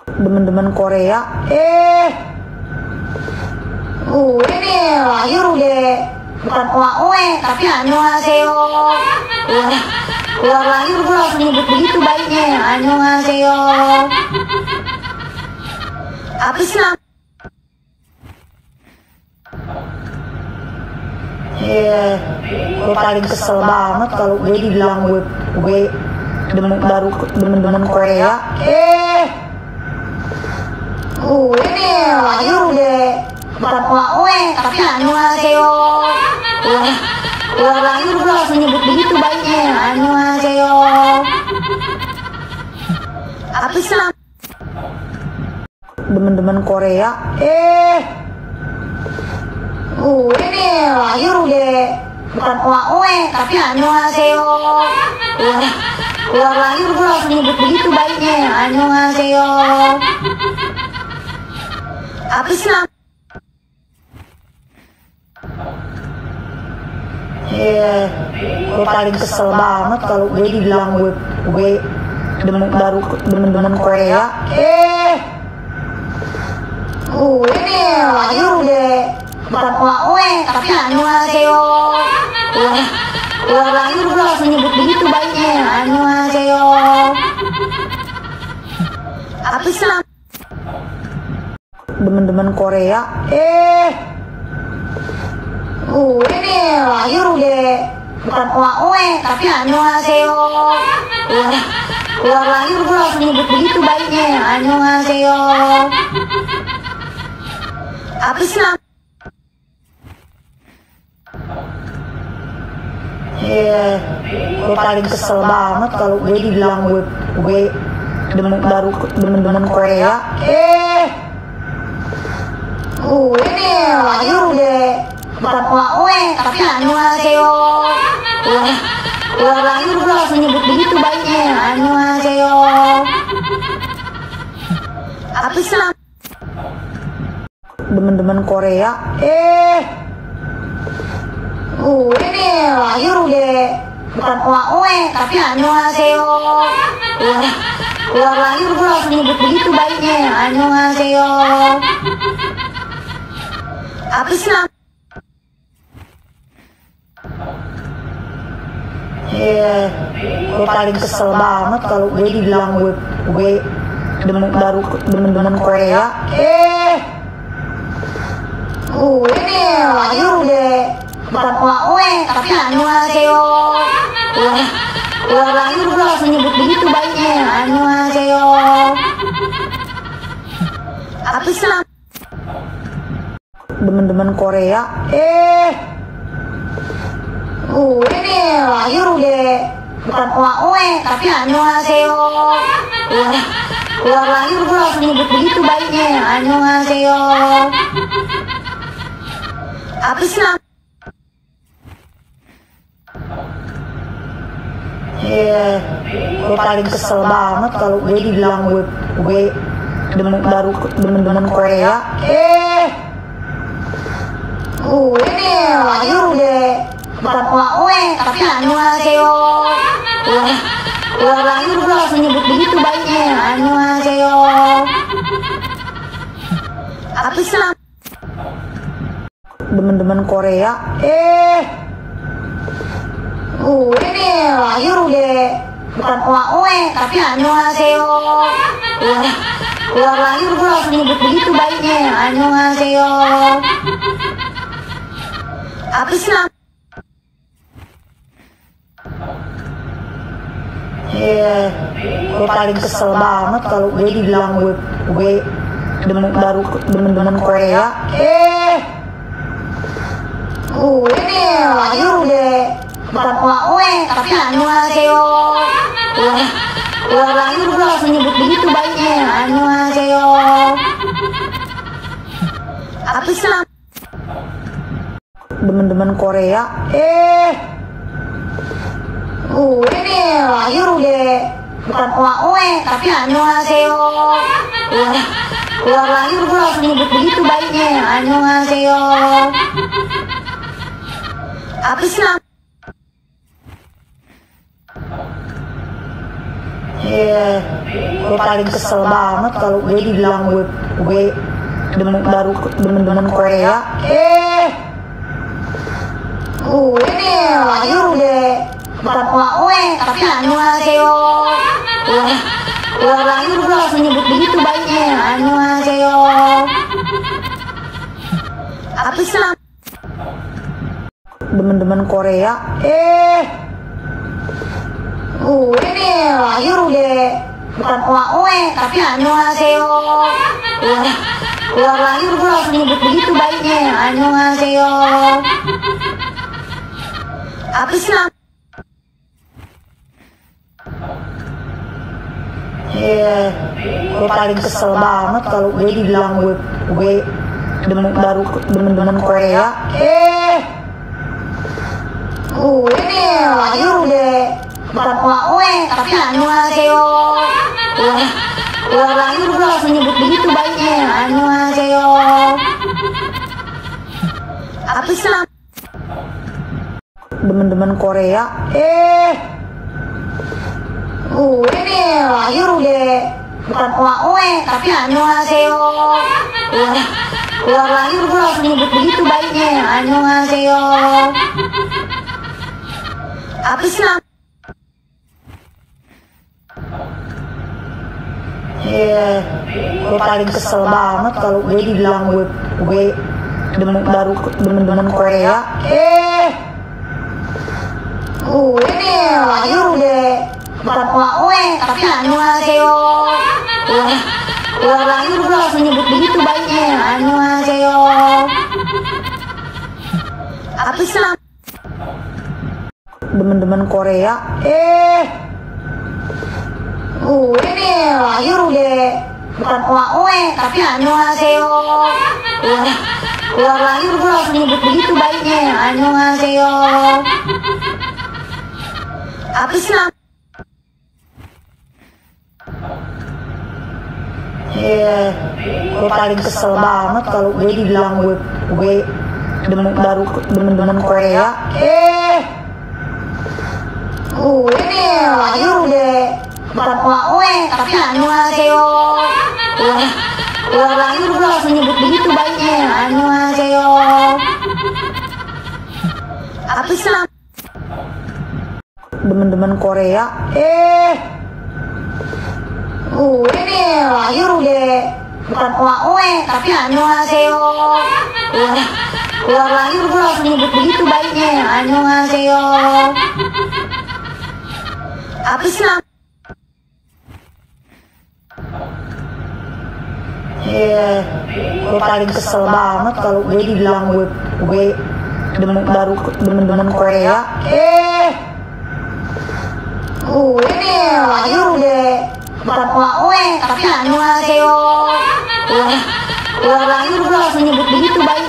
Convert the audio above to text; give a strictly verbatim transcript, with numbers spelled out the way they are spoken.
Demen-demen Korea. Eh, gue nih lahir udah bukan oa-oe, tapi annyeonghaseyo. Keluar, keluar lahir gue langsung nyebut begitu baiknya, annyeonghaseyo. Apa sih nam? Iya, gue paling kesel banget kalau gue dibilang gue gue demen baru demen-demen Korea. Eh, gue nih lahir udah bukan oa-oe, tapi annyeonghaseyo. Keluar, keluar lahir gue langsung nyebut begitu baiknya, annyeonghaseyo. Apa sih nam? Demen-demen Korea. Eh, gue nih lahir udah bukan oa-oe, tapi annyeonghaseyo. Keluar, keluar lahir gue langsung nyebut begitu baiknya, annyeonghaseyo. Apa sih nam? Iya, gue paling kesel banget kalau gue dibilang gue gue demen baru demen-demen Korea. Eh, gue nih lahir udah bukan oa-oe, tapi annyeonghaseyo. Keluar, keluar lahir gue langsung nyebut begitu baiknya, annyeonghaseyo. Apa sih nam? Demen-demen Korea. Eh, gue nih lahir udah bukan oa-oe, tapi annyeonghaseyo. Keluar, keluar lahir gue langsung nyebut begitu baiknya, annyeonghaseyo. Apa sih nam? Iya, gue paling kesel banget kalau gue dibilang gue gue demen baru demen-demen Korea. Eh, gue nih lahir udah bukan oa-oe, tapi annyeonghaseyo. Keluar, keluar lahir gue langsung nyebut begitu baiknya, annyeonghaseyo. Apa sih nam? Demen-demen Korea. Eh, gue nih lahir udah bukan oa-oe, tapi annyeonghaseyo. Keluar, keluar lahir gue langsung nyebut begitu baiknya, annyeonghaseyo. Apa sih nam? Iya, gue paling kesel banget kalau gue dibilang gue gue demen baru demen-demen Korea. Eh, gue nih lahir udah bukan oa-oe, tapi annyeonghaseyo. Keluar, keluar lahir gue langsung nyebut begitu baiknya, annyeonghaseyo. Apa sih nam? Demen-demen Korea. Eh, gue nih lahir udah bukan oa-oe, tapi annyeonghaseyo. Keluar, keluar lahir gue langsung nyebut begitu baiknya, annyeonghaseyo. Apa sih nam? Iya, gue paling kesel banget kalau gue dibilang gue gue demen baru demen-demen Korea. Eh, gue nih lahir udah bukan oa-oe, tapi annyeonghaseyo. Keluar, keluar lahir gue langsung nyebut begitu baiknya, annyeonghaseyo. Apa sih nam? Demen-demen Korea. Eh, gue nih lahir udah bukan oa-oe, tapi annyeonghaseyo. Keluar, keluar lahir gue langsung nyebut begitu baiknya, annyeonghaseyo. Apa sih nam? Iya, gue paling kesel banget kalau gue dibilang gue gue demen baru demen-demen Korea. Eh, gue nih lahir udah bukan oa-oe, tapi annyeonghaseyo. Keluar, keluar lahir gue langsung nyebut begitu baiknya, annyeonghaseyo. Apa sih nam? Demen-demen Korea. Eh, gue nih lahir udah bukan oa-oe, tapi annyeonghaseyo. Keluar, keluar lahir gue langsung nyebut begitu baiknya, annyeonghaseyo. Apa sih nam? Iya, gue paling kesel banget kalau gue dibilang gue gue demen baru demen-demen Korea. Eh, gue nih lahir udah bukan oe, tapi annyeonghaseyo. Ular, ular lahir gue langsung nyebut begitu baiknya, annyeonghaseyo. Apa sih demen-demen Korea? Eh, gue nih lahir udah bukan oe, tapi annyeonghaseyo. Ular, ular lahir gue langsung nyebut begitu baiknya, annyeonghaseyo. Apa sih Iya, gue paling kesel banget kalau gue dibilang gue gue demen baru demen-demen Korea. Eh, gue nih lahir udah bukan oe, tapi annyeonghaseyo. Ular, ular lahir gue langsung nyebut begitu baiknya, annyeonghaseyo. Apa sih demen-demen Korea? Eh, gue nih lahir udah bukan oe, tapi annyeonghaseyo. Ular, ular lahir gue langsung nyebut begitu baiknya, annyeonghaseyo. Apa sih Iya, gue paling kesel banget kalau gue dibilang gue gue demen baru demen-demen Korea. Eh, gue nih lahir udah bukan oe, tapi annyeonghaseyo. Ular, ular lahir gue langsung nyebut begitu baiknya, annyeonghaseyo. Apa sih demen-demen Korea? Eh, gue nih lahir udah bukan oe, tapi annyeonghaseyo. Ular, ular lahir gue langsung nyebut begitu baiknya, annyeonghaseyo. Apa sih Iya, gue paling kesel banget kalau gue dibilang gue gue demen baru demen-demen Korea. Eh, gue nih lahir udah bukan oe, tapi annyeonghaseyo. Ular, ular lahir gue langsung nyebut begitu baiknya, annyeonghaseyo. Apa sih demen-demen Korea? Eh, gue nih lahir udah bukan oe, tapi annyeonghaseyo. Ular, ular lahir gue langsung nyebut begitu baiknya, annyeonghaseyo. Apa sih Iya, gue paling kesel banget kalau gue dibilang gue gue demen baru demen-demen Korea. Eh, gue nih lahir udah bukan oe, tapi annyeonghaseyo. Ular, ular lahir gue langsung nyebut begitu baik.